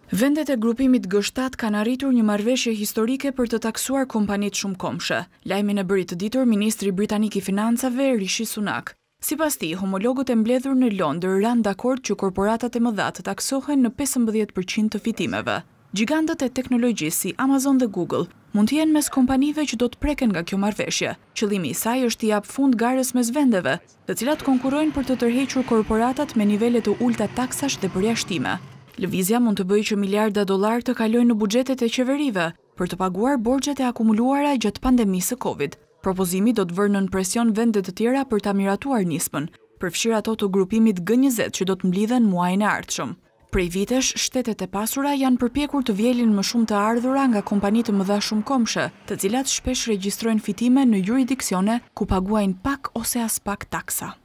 Vendet e grupimit G7 kanë arritur një marrëveshje historike për të taksuar kompanitë shumëkohshme. Lajmin e bëri të ditur ministri britanik i financave Rishi Sunak. Sipas tij, homologët e mbledhur në Londër ranë dakord që korporatat e mëdha të taksohen në 15% të fitimeve. Gjigantët e teknologjisë si Amazon dhe Google mund të jenë mes kompanive që do të preken nga kjo marrëveshje. Qëllimi i saj është t'i jap fund garës mes vendeve, të cilat konkurrojnë për të tërhequr korporatat me nivele të ulta taksash dhe përjashtime. Lëvizja mund të bëjë që miliarda dollar të kalojnë në buxhetet e qeverive për të paguar borxhet e akumuluara gjatë pandemisë së Covid. Propozimi do të vërë nën presion vende të tjera për ta miratuar nismën, përfshirë ato të grupimit G20 që do të mblidhen muajin e ardhshëm. Prej vitesh, shtetet e pasura janë përpjekur të vjelin më shumë të ardhura nga kompanitë të mëdha shumëkohshme, të cilat shpesh regjistrojnë fitime në juridiksione ku paguajnë pak ose as pak taksa.